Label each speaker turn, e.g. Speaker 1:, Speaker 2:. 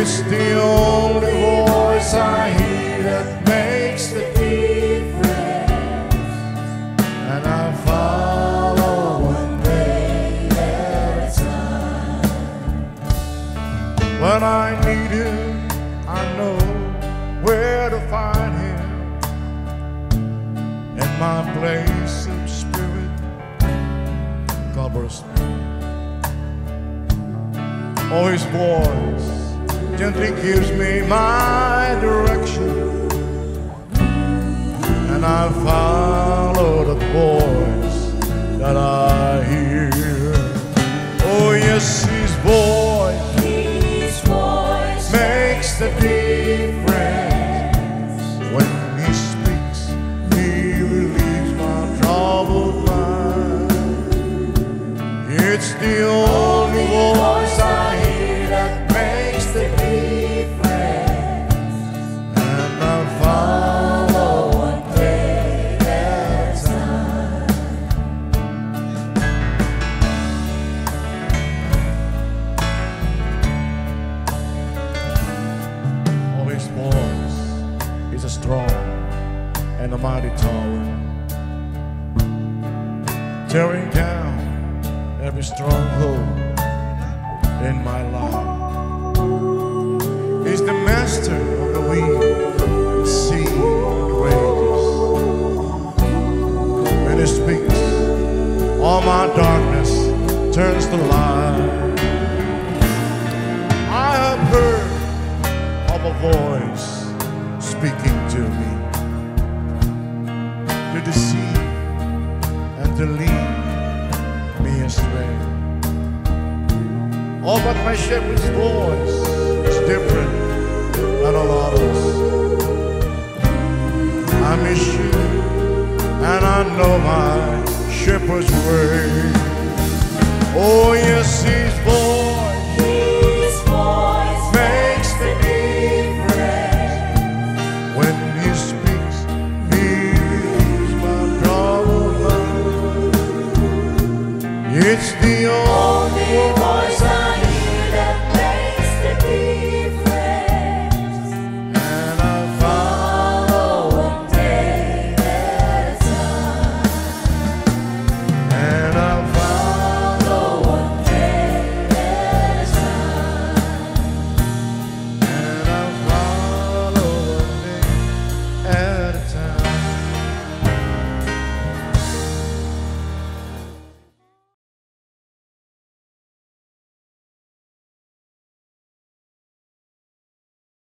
Speaker 1: It's the only voice I hear that makes the difference, and I follow one day at a time. When I need Him, I know where to find Him. In my place of spirit, God bless me. Oh, His voice gently gives me my direction, and I follow the voice that I hear. Oh yes, His voice makes the difference. When He speaks, He relieves my troubled mind. It's the only voice I hear that makes the difference, and I follow one day at a time. Oh, His voice is a strong and a mighty tower, tearing down every stronghold in my life. He's the master of the wind, the sea, and the waves. When He speaks, all my darkness turns to light. I have heard of a voice speaking to me, to deceive and to lead me astray. Oh, but my shepherd's voice is different than all others. I'm His sheep, and I know my shepherd's way. Oh, yes, He